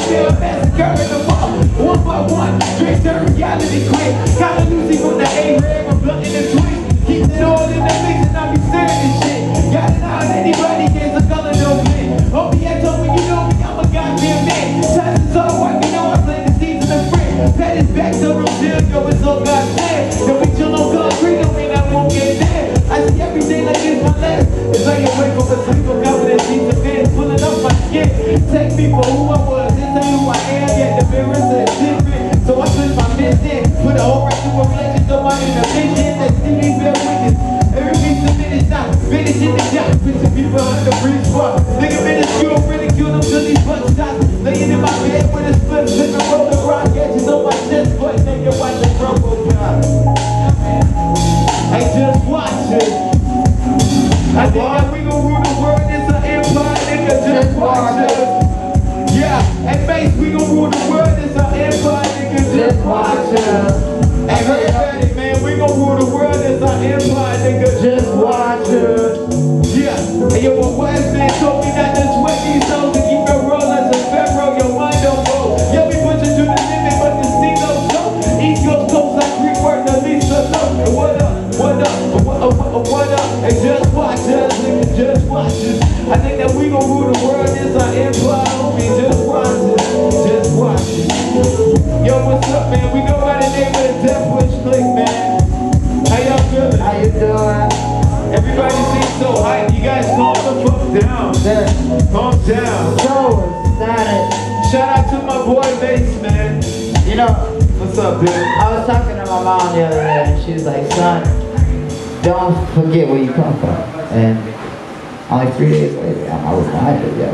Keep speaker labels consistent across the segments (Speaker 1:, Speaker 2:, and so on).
Speaker 1: feel massacre in the wall. One by one, straight to reality quick. Kinda Lucy from the A-Red, I'm blunt in the twist. Keep it all in the mix and I be staring this shit. Got it out, anybody gets a color, no blend. OBS told me, you know me, I'm a goddamn man. Time is all white, you know I play the season of friend. Pat his back to Brazil, yo, it's all God's plan. Then we chill on concrete, don't mean I won't get there. I see every day like it's my last. It's like a wake up a sleep, I'm covered in sheets of fans, pulling up my skin. Take me for who I was, and tell you who I am. Yet the mirror says different, so I switch my fist in. Put a whole right to a reflection, so I'm in the vision. That TV bear witness. Every piece of it is not finish in the job. Picture people under breeze bar. Nigga minuscule, ridicule them till these butt shots. Laying in my bed with a split, flipping roll the rock edges on my chest, but nigga watch the crumble God. Hey, just watch it. I think that we gon' rule the world, it's an empire, nigga, just watch it. Yeah, hey bass, we gon' rule the world, it's an empire, nigga, just watch it. Hey, everybody, man, we gon' rule the world, it's an empire, nigga, just watch it. Yeah, hey yo, my wise man told me not to sweat these souls and keep your roll as a pharaoh, your mind don't go. Yeah, we put you to the limit, but the steam don't go. East Coast coast like Greek word, the least of no. What up, what up, what up, hey, just watch us, nigga, just watch us. I think that we gon' rule the world, it's our empire, homie, just watch us, just watch us. Yo, what's up, man? We go by the name of the Deathwish Klikkk, man. How y'all feeling? How you doing? Everybody seems so hype. You guys calm the fuck down. Calm down.
Speaker 2: So excited.
Speaker 1: Shout out to my boy Bass, man.
Speaker 2: You know,
Speaker 1: what's up, dude?
Speaker 2: I was talking to my mom the other day, and she was like, son, don't forget where you come from. And only 3 days later, I was reminded, yo.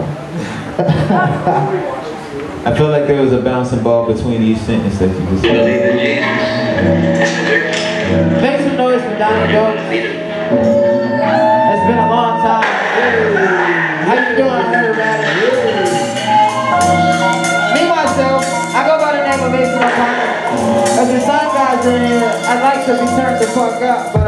Speaker 1: I feel like there was a bouncing ball between each sentence that you just said.
Speaker 2: Make some noise for Donnie Dope. It's been a long time. How you doing, everybody? Me, myself, I go by the name of Mason O'Connor. As the sun guys in here, I'd like to be turned the fuck up, but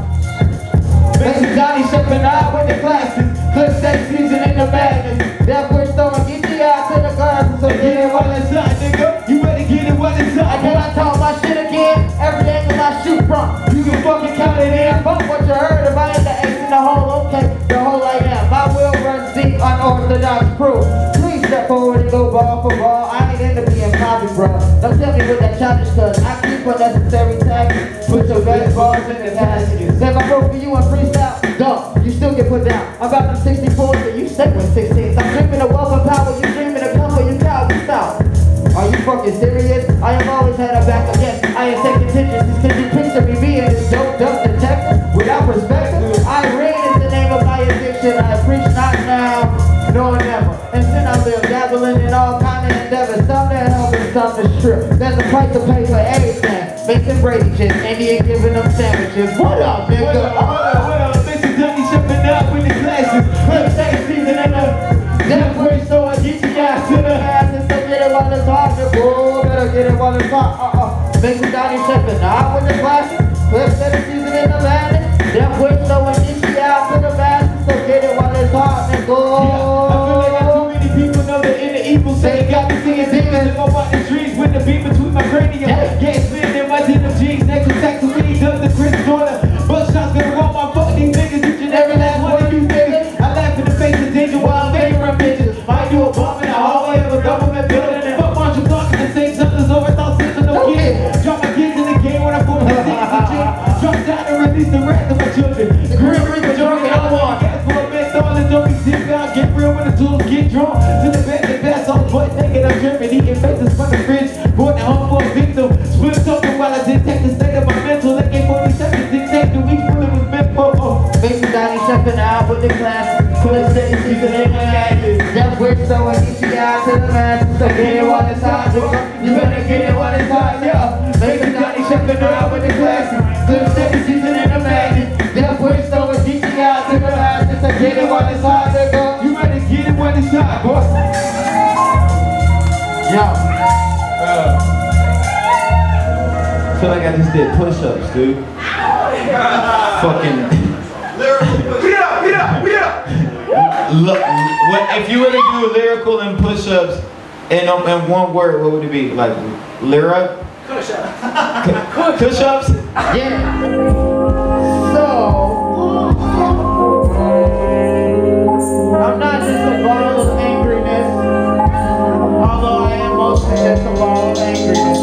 Speaker 2: Mason Johnny shipping out with the classes. Clip sex season in the madness. Deathwish throwing GTI to the guns, so get it while it's hot, nigga. You better get it while it's hot. Again, I talk my shit again. Every angle I shoot from, you can fucking count it in. Fuck what you heard if I ain't the ace in the hole, okay, the hole I am. My will runs deep, unorthodox proof. Please step forward and go ball for ball. I ain't into being poppy, bro. Don't tell me what that childish, cause I keep unnecessary tags. Put your best balls in the passages. If I go for you and freestyle, dumb, you still get put down. I'm about them 64s, but you stay with 16s. I'm dreaming of wealth and power, you dreaming of comfort, you coward style. Are you fucking serious? I have always had a back against. I am taking contingencies. Cause you picture me being this dope detective without perspective. Irene is the name of my addiction. I preach not now, nor never. And sin I live, dabbling in all kind of endeavors. Some that help and some to strip. There's a price to pay for everything. Making Brady chips, Indian giving them sandwiches. What up, nigga?
Speaker 1: What up? Mr. Dunny shipping up with the classes. Clip sex season in the Deathwish, so I get you guys to the ass and so get it while it's hot. Oh, better get it while it's hot. Mr. Donnie shipping out with the classes. Clip sex season in the madness. Deathwish, so I get you guys to the ass and so get it while it's hot. And go. I feel like too many people know that in the evil say got me seeing demons. Go out the trees with the beat between my cranium. Get split in my denim jeans. Next to tax the weed up the Chris Jordan. Buckshots gonna roll my fuck these niggas. Each and every last one of you niggas. I laugh in the face of danger while I'm making my bitches. Might do a bump in the hallway of a government building. And fuck Marshall talking and say something's over. Thought sister no kid. Drop my kids in the game when I put my things in gym. Drop down and release the rest of my children. The Grim Reaper drunk and I'm on. Gas full of menthols and don't be sick out. Get real when the tools get drawn. To the bed and bass on butt naked. I'm dripping, eating faces from the fridge. Born at home for a victim. Split talking while I detect the state of my mental. AK-47 dictate the week full of his mental. Mason Donnie stepping out with the class. Clip steady season in the madness. Deathwish, so I get you out to the masses. So get it while it's hot, you better get it while it's hot, yeah. Mason Donnie stepping out with the class. Clip steady season in the madness. Deathwish, so I get you out to the masses. So get it while it's hot, nigga. You better get it while it's hot, boy. Yo. I feel like I just did push-ups, dude. Fucking. Get up! Look, if you were to do lyrical and push-ups And in one word, what would it be? Like lyra? Push-ups?
Speaker 2: Yeah. So, I'm not just a ball of angriness, although I am mostly just a ball of angriness.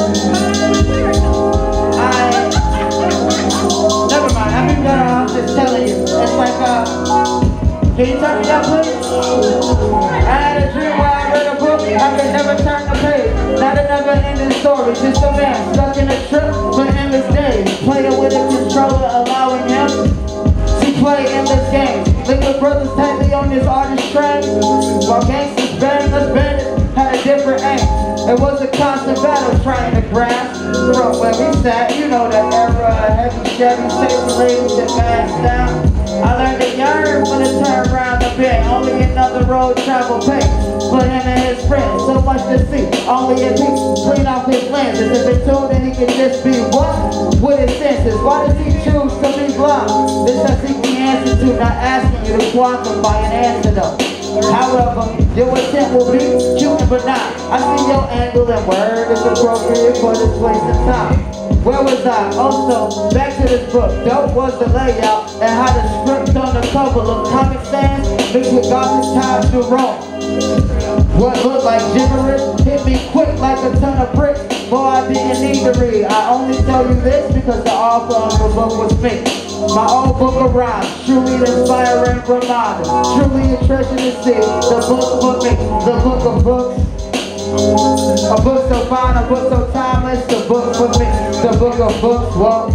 Speaker 2: Never mind, I mean, I'm just telling you. It's like, can you turn me up, please? I had a dream where I read a book, I could never turn the page. Not a never-ending story, just a man stuck in a trip for endless days. Playing with a controller, allowing him to play endless games. Liquid brothers tightly on this artist train, while gangsters bang us bandits had a different aim. It was a constant battle trying to grasp from where we sat. You know the era of heavy Chevy, safe ladies that passed down. I learned to yearn for the turn around the bend. Only another road travel pace for him and his friends. So much to see, only if he clean off his lenses. If it's told that he can just be what? With his senses. Why does he choose to be blind? This I seek the answer to, not asking you to quantify an antidote. However, your attempt will be cute and benign. I see your angle and word is appropriate for this place and time. Where was I? Also, back to this book. Dope was the layout and how the script on the cover looked comic sans mixed with gothic ties to Rome. What looked like gibberish hit me quick like a ton of bricks. Boy, I didn't need to read. I only tell you this because the author of the book was me. My old book of rhymes, truly an inspiring reminder, truly a treasure to see. The book for me, the book of books. A book so fine, a book so timeless. The book for me, the book of books. Well,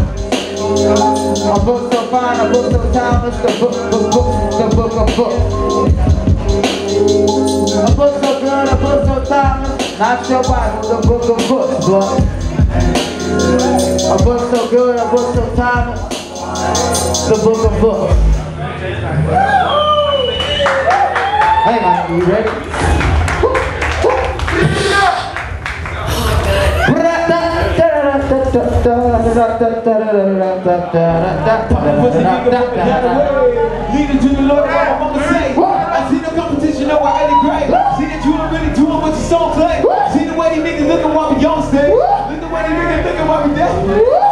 Speaker 2: a book so fine, a book so timeless. The book of books, the book of books. A book so good, a book so timeless. Not your Bible, the book of books. Well, a book so good, a book so timeless. The book of books. Hey man, you ready?
Speaker 1: Leading to the Lord, what I'm gonna say. I see no competition, no, I really great. See that you don't really doing what your song play. See the way these niggas looking while we on stage. Look the way these niggas looking while we dead.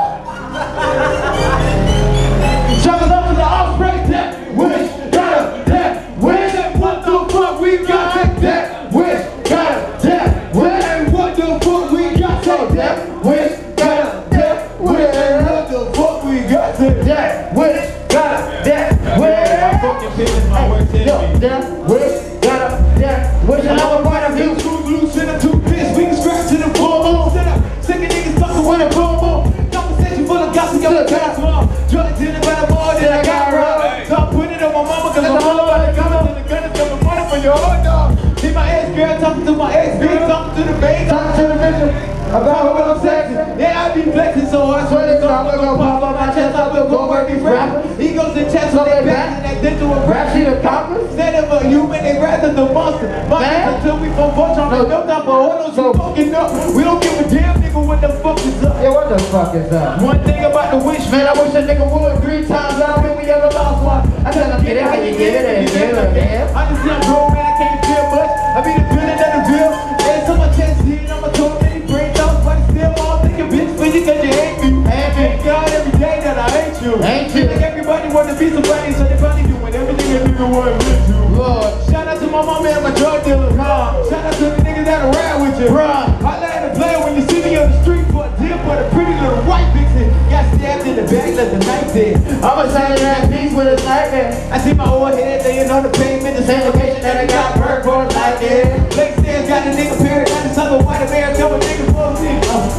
Speaker 1: Travel up to the offspring, that wish, got a that wish. What the fuck we got that wish, got a that wish. What the fuck we got that wish, got a that wish. What the fuck we got that wish, got a that wish. I'm fucking feeling my words in me.
Speaker 2: That wish, got a that wish. Another point of view.
Speaker 1: Screw loose in a two-piece, we can scratch to the full. Sit up, sick of niggas talking with a boom. Conversation full of gossip, yo, got small. Drunk to the better more than I got robbed. So I put it on my mama, cause I'm all about the gunners and the gunners coming money for your old dog. See my ex-girl talking to my ex-bitch, talking to the babe, talking to the bitch about what I'm sexing. Yeah, I be flexing so hard, swear to God, I'm gonna pop on my chest, I will go work these rappers. He goes to chest on their back and they did to a rap sheet of coppers. Instead of a human, they rather the monster. Monsters until we from Voltron, no type of orders, so fucking up. We don't give a damn nigga what the fuck is up.
Speaker 2: Yeah, what the fuck is up?
Speaker 1: One thing about the wish, man, I wish a nigga would 3 times. I don't think we ever lost one. I tell him, get it how you get it and get it again. I just see I'm grown, man, I can't feel much. I be the building of the real. There's so much chance here, and I'm a total many brain thoughts, but it's still all thinking bitch for you cause you hate me. And thank God every day that I hate you.
Speaker 2: Hate you.
Speaker 1: Like everybody want to be somebody, so they probably doing everything a nigga want with you. Lord. Shout out to my mama and my drug dealer. Shout out to the niggas that ride with you. I let it play when you see me on the street for a deal for the pretty little white vixen. Got stabbed in the back, let the knife there. I'ma tell you that piece with a nightmare. I see my old head laying on the pavement, the same location that I got hurt for a night there. Lake stairs got the nigga period, got the southern white America, couple niggas for a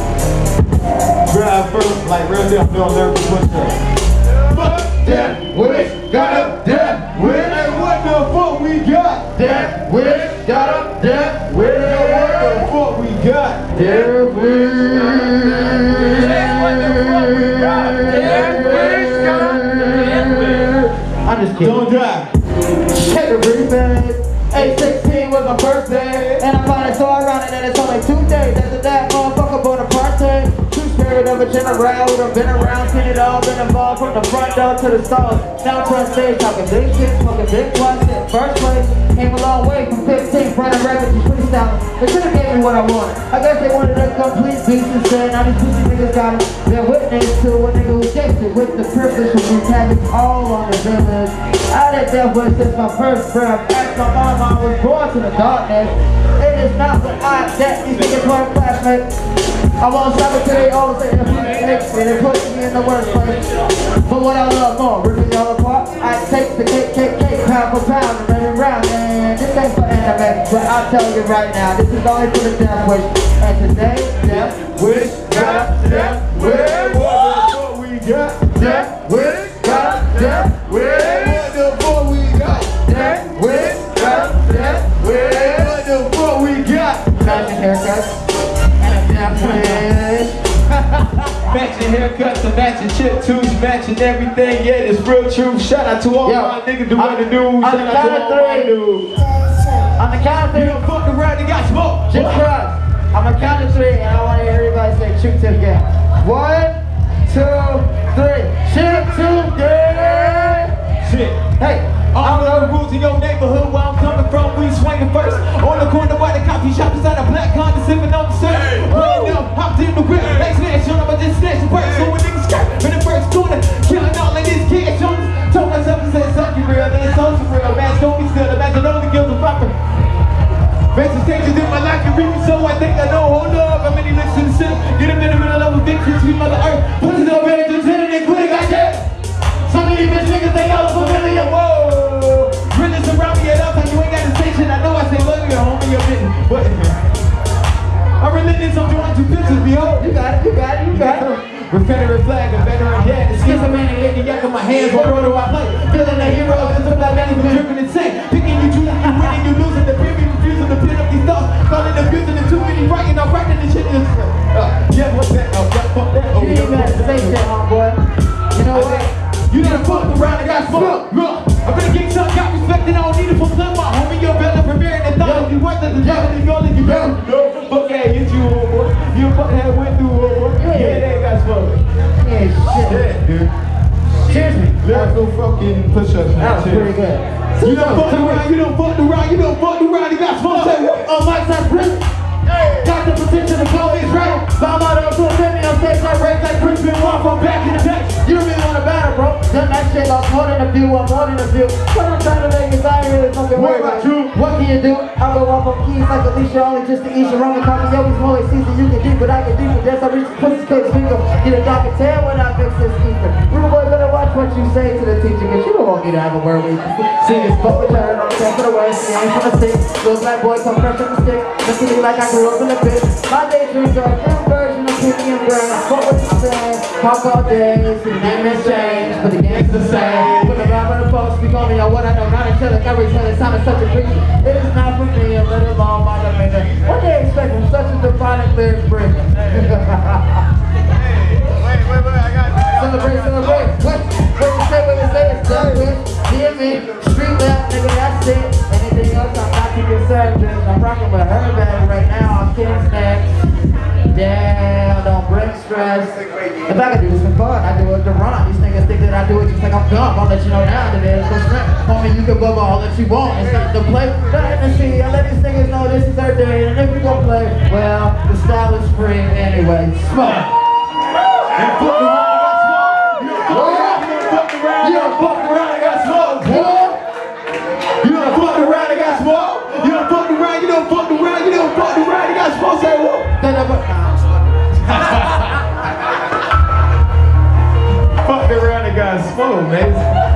Speaker 1: drive first, like real deal, don't learn to push up. Fuck that wish, got up that wish. And what the fuck we got? That wish, got up that wish. And what the fuck we got? That wish. What the fuck we got? That wish, got up that wish.
Speaker 2: I'm just kidding.
Speaker 1: Don't die.
Speaker 2: Check the replay. 8/16 was my birthday, and I find it so ironic that it's only 2 days after that motherfucker bought a party. True spirit of a general who've been around, seen it all, been involved. from the front door to the stores. Now I'm on stage talking big shit, smoking big blunts in first place. Came a long way from 15, running records and freestyle. They could have gave me what I wanted. I guess they wanted a complete beast instead. Now these pussy niggas got been witness to a nigga who gifted with the privilege of wreak havoc all on the village. I did Deathwish since my first breath. Asked my mom, I was born to the darkness. It is not what I that these niggas were classmates. I won't stop it till they all say a few cakes and they put me in the worst place. But what I love more, ripping y'all apart, I take the cake, pound for pound and let it round. And this ain't for anime, but I'll tell you right now, this is only for the Deathwish. And today, Deathwish got Deathwish. What we got? Deathwish got Deathwish. What the fuck we got? Deathwish got Deathwish. What the fuck we got? Matching haircuts.
Speaker 1: Matching haircuts and matching chip tunes, matching everything, yeah, it's real true. Shout out to all my niggas doing the news. Shout out to all my dudes.
Speaker 2: On the count of three,
Speaker 1: you don't fuck around, you got smoke.
Speaker 2: Just trust. I'm gonna count to three, and I want to hear everybody say shoot to again. 1, 2, 3. Shoot to again.
Speaker 1: Shit.
Speaker 2: Hey.
Speaker 1: I don't know the rules in your neighborhood where I'm coming from. We swinging first on the corner by the coffee shop beside a black Honda sipping on the surf. Running up, hopped in the whip, like snatch on up, I just snatched the purse. So when niggas skirt in the first corner, killing all of this cash on us. Told myself and said something real, then it's also real. Man, don't be still, imagine only kills a rapper. Basic stages in my life can read me, so I think I know. Hold up, how many licks in the center? Get them in the middle of a victory, sweet mother earth. Put it over in the lieutenant and quit it, goddamn. Some of these bitch niggas, they all familiar, whoa. Realness around me at all time, you ain't got a station. I know I say love you, homie, you're bitten. But I'm relentless, I'm doing 2 pictures, behold.
Speaker 2: You got it.
Speaker 1: Confederate flag, a veteran dad. The schizophrenic maniac in my hands, what role do I play? Feeling a hero, cause I'm black man, even dripping insane. Picking you, choosing you, winning, you losing. The premium refusing to pin up these thoughts. Calling abusing the too many writing, I'm writing this shit. Yeah, what's that? Oh, yeah, fuck that. Oh,
Speaker 2: you ain't got to say shit, homeboy. You know what?
Speaker 1: You done fucked around and got smoked. I'm gonna get some, got respect and I don't need it for some. My homie, you're better preparing than thought. If you worked at the job, then you're you better know. Fuck yeah, get you, old boy. You fucking had went through, old boy. Yeah, they got smoked.
Speaker 2: Yeah, shit.
Speaker 1: Yeah, dude.
Speaker 2: Cheers me.
Speaker 1: Let's go fucking push-ups.
Speaker 2: That was pretty good.
Speaker 1: You done fucked around, you done fucked around, you done fucked around, you got smoked.
Speaker 2: Oh, Mike's not prison. Got the potential to go is right. Bob out of to a family on stage like race like Prince been walk from back in the back. You don't really want to battle, bro. Done that shit lost more than a few, I'm more than a few. What I'm trying to make is I ain't really fucking worried about you. What can you do? I'll go off on keys like Alicia, only just to eat your Roman coffee. Yogi's more like season, you can do, but I can do for this. I reach the pussy's case finger. Get a dark and tail when I fix this ether. Rude boy, better watch what you say to the teacher, cause you don't want me to have a word with you. See this fuck return on the top of the west, see, I ain't from the stick. Little black boy come fresh from the stick. Looking at me like I grew up in the pit. My daydreams are a new version of Kitty and Brown. What was you saying? Talk all day, see the name has changed, but the game's the same. Put the rap on the post, speak on me on what I know, not until the coverage tell it's time is such a creature. It is not for me, a little long my demeanor. What do you expect from such a defining lyric breaker?
Speaker 1: Wait, I got you.
Speaker 2: Celebrate. What you say, it's done with. Dear me, street left, nigga, that's it. Anything else, I'm not too concerned, bitch. I'm rocking with her bag right now, I'm kidding snacks. Damn, don't bring stress. If I could do this for fun, I do it to run. These niggas think that I do it just like I'm dumb. I'll let you know now that there's no strength. Homie, you can bubble all that you want. It's not the play. Nothing to see. I let these niggas know this is their day. And if we gon' play, well, the style is free anyway. Smoke. You done fucked around and got smoked, boy. You done fucked around and got smoked. You done fucked around, you done fucked around, you done fucked around and got smoked. Say what?
Speaker 1: Fucked around and got smoked, man.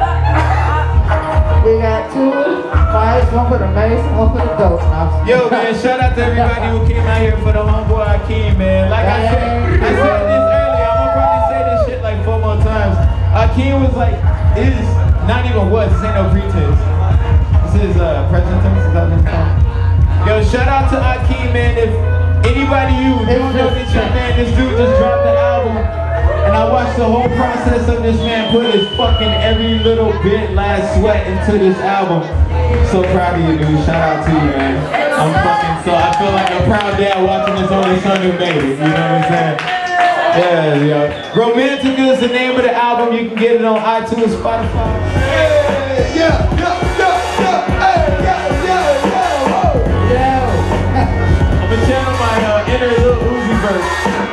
Speaker 2: We got 2 fights, 1 for the mace, 1 for the dope.
Speaker 1: Yo, man, shout out to everybody who came out here for the homeboy Akin, man. Like I said this earlier, I'm gonna probably say this shit like 4 more times. Akin was like, this is not even what, this ain't no pretense. This is present tense, is that what it's called? Yo, shout out to Akin, man. If anybody you don't know this young man, this dude just dropped the album. And I watched the whole process of this man put his fucking every little bit last sweat into this album. So proud of you, dude. Shout out to you, man. I feel like a proud dad watching his only son who made it. You know what I'm saying? Yeah, yeah. Romantica is the name of the album. You can get it on iTunes, Spotify. Hey, yeah, yeah, yeah, yeah, hey, yeah, yeah, yeah, whoa. Yeah. I'm gonna channel my inner little Uzi verse.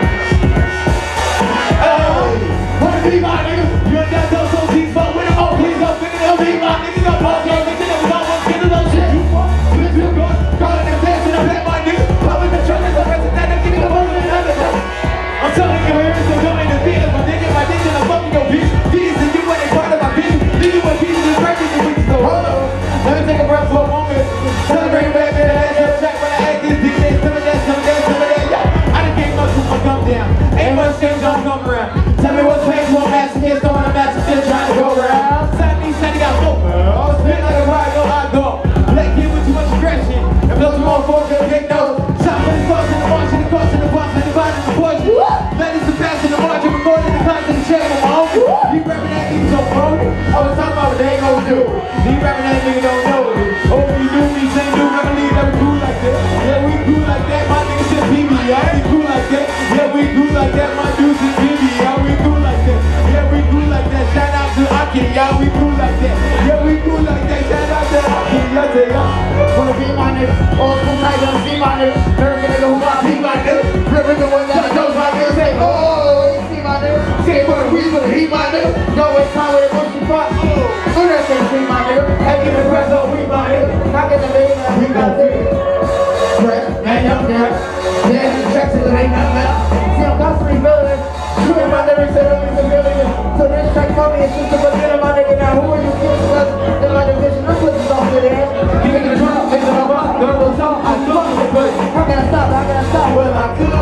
Speaker 1: Wanna be my nigga? You ain't got those OGs, fuck with them. Oh, please don't think it'll be my nigga. Don't pause your nigga. Never don't want to get it on shit. You want? Let's do good. Calling them dancing. I'm at my nigga. Probably the truck is the rest of that. I'm getting up over another day. I'm telling you, here is the going to be. My nigga, I'm fucking your bitch. These and you ain't part of my business. Leave you with pieces and breakfast and we can go. Hold on. Let me take a breath for a moment. Celebrate back, man. That's your track when I act this DJ. Some of that, some of that, some of that. Yeah. I done came up to my come down. Ain't much change, don't come around. Tell me what's painful, I'm asking here, throwing a match, still trying to go around. Sunny, got more. I'll spin like a ride, go hot dog. Black kid with too much aggression. And blow too long for a big nose. Shot for the cross and the march and the cross and the box and the vine and the push. Ladies and pass in the march and recording the class in the chair with my uncle. You rapping that nigga so phony. I was talking about what they ain't gonna do. You rapping that nigga don't know it. Oh, you do me, say do, never leave, never cool like that. Yeah, we cool like that, my nigga said BB, y'all we cool like that. Yeah, we cool like that, my dude said BB, y'all we cool like that. Yeah, we cool like that, shout out to Akin Yai, we cool like that. Yeah, we cool like that, shout out to Akin Yai, say y'all.
Speaker 2: Wanna be my nigga, all cool night, gonna see my nigga. Nerve nigga who got be my nigga. River the one that knows my nigga, say, oh, you see my nigga. Say for the weed, for the heat, my nigga. Go waste time with a bushy front. Oh, that say, see my nigga. Hey, give me press on we my nigga. Knock in the baby, man, we got nigga. Press, man, up there. Yeah, the checks it ain't nothing left. See, I'm constantly building. Shooting my lyrics and I'm in the so this track for me is just a beginner, my nigga. Now, who are you kidding? Cause in my division, I'm putting stuff in there. You make it drop, make it up, girl, what's up? I'm fucking it, but how can I stop? How can I stop? Well, I could.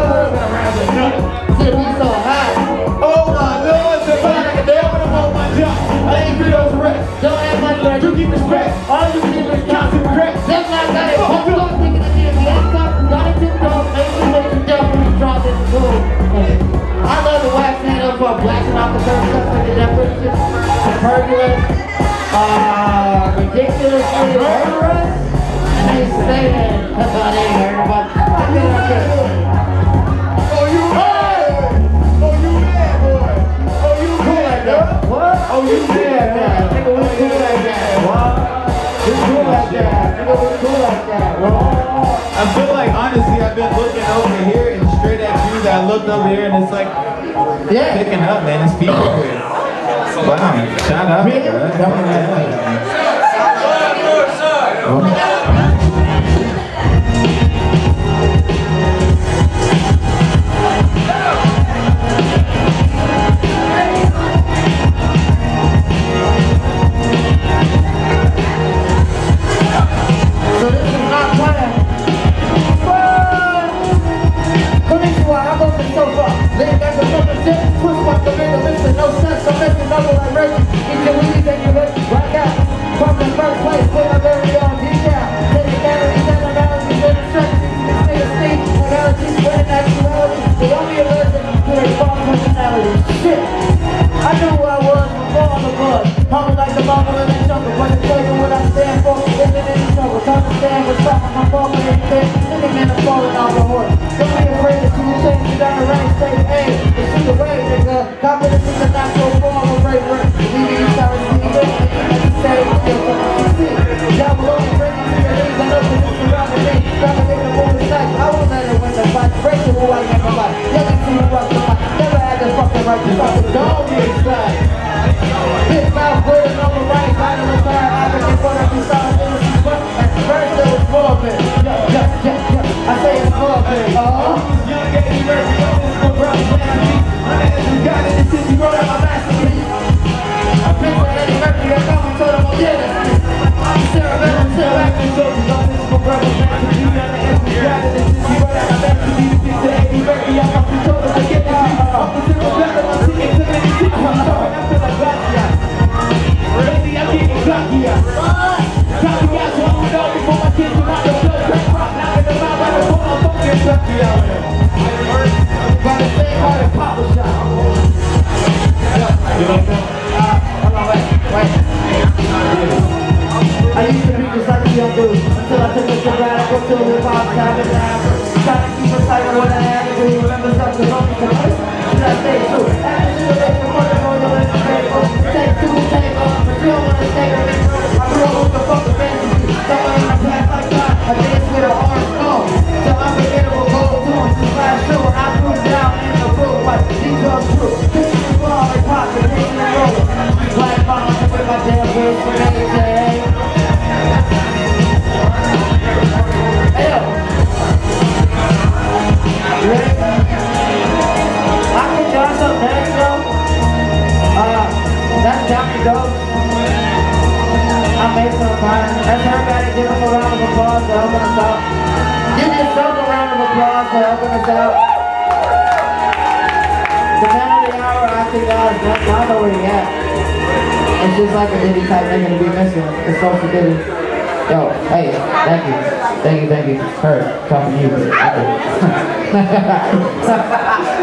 Speaker 2: See, we so high.
Speaker 1: Oh my Lord, say fine like a damn when I'm on my job. I ain't feel those rest.
Speaker 2: Don't have much like
Speaker 1: You keep respect.
Speaker 2: all you keep is
Speaker 1: Constant regret.
Speaker 2: that's why I got it. I'm still thinking of it. Let's stop. Got it tipped off. Make you down when you drop this boom. I love the wax hand up for blasting off the first stuff like the Deathwish Klikkk, ridiculously murderous. And they say that about it, heard about
Speaker 1: Oh, you mad? Oh, you mad, boy? Oh, you cool like that?
Speaker 2: What?
Speaker 1: Oh, you mad, man?
Speaker 2: Nigga, we cool like that. What? We cool like that. Nigga, we cool like that.
Speaker 1: I feel like, honestly, I've been looking over here and straight at you. I looked over here and it's like picking up, man. It's people here. Wow, shout out.
Speaker 2: So this is not planned. I go to the sofa. Lay back the fucking shit. Twist my tomato lips and no sense. I'm messing up like Reggie. Eat your weed and your lips right out. From the first place, put my berry on detail. Take the gallery, set the melody, set the strategy. Stay asleep, analogies, spreading actuality. They only allergic to their false personality. Shit. I knew who I was before all the buzz. Humble like the bubble in the jungle. But it's clear what I stand for. Isn't any trouble. Don't understand what's up. I'm falling for anything. Any man is falling off the horse. Don't be afraid that you will change it down the range. Say, hey, it's just the way, nigga. Confidence is a natural form of bravery. Leaving you sorry to see it. As you say, you're something to see. Y'all will only bring you to your knees. I know that it's surrounding me. Dominating the woman's life. I won't let her win the fight. Break the who I am in life. Yelling to you rock the mic. Never had the fucking right to fucking don't be excited. Big mouth, word, number right. I don't know why I been in front of you. Solid innocent, but at first there was more of it. I say it's more of it.
Speaker 1: Young Eddie Murphy, this is my brother, my name is God in the city, wrote out my masterpiece.
Speaker 2: I picture Eddie Murphy, I come and told him, oh yeah, that's me. I'm Sarah Bell, I'm Sarah Acton, so this is my brother, man. You got the answer, God in the city, wrote out my masterpiece. Picture Eddie Murphy, I come and told him, I get the beat. I'm the simple better, I'm singing to many people. I'm talking, I feel like Glacia. Lately, I'm getting Glacia. Copy guys who I don't know before my kids come out the show. Crack rock, knocking them out right before my phone gets up to y'all. By the same heart and Papa Shop. You like that? Hold on, wait. I used to be just like a young dude until I took a sabbatical to a hip-hop time and down. Trying to keep a tight on what I had to do. Remember something only to us. nigga, I grew up with the fucking fantasy. Somewhere in the past lifetime, I dance with an orange smoke. So unforgettable gold tunes. This last show, I threw down in the room like D12 crew. Picking the ball like pop, and taking the roll. Black bombs with my damn words for anything. Hey yo. You ready? I can draw some next though. That's Johnny Dope. I'm Mason O'Connor. That's everybody. Give him a round of applause for helping us out. Give yourself a round of applause for helping us out. The man of the hour, Akin Yai, I don't know where he at. It's just like a Diddy type nigga to be missing. It's so for Diddy. Yo, hey, thank you. Thank you. Her, talking to you.